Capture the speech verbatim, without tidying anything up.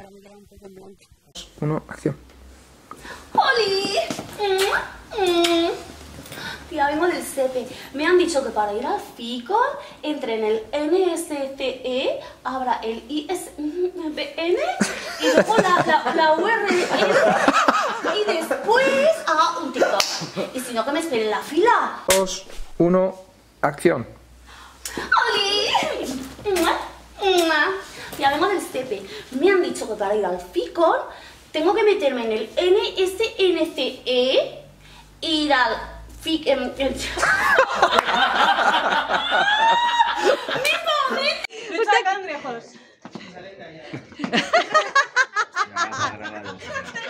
cara muy delante con blanco. Uno, acción. ¡Holi! Mm, mm. Tía, vengo del C E P. Me han dicho que para ir al FICON entre en el N S C E, abra el I S B N y luego la, la, la U R L y después haga un TikTok. Y si no, que me espere en la fila. Dos, uno, acción. ¡Holi! Ya vengo del C E P. Me han dicho que para ir al FICON tengo que meterme en el N S N C E, ir al FIC... En, en... ¡Mi momento! Muchas cangrejos.